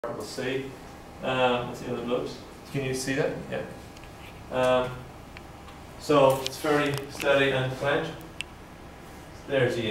We'll see. Let's see other blobs. Can you see that? Yeah. So it's very steady and flange. There's the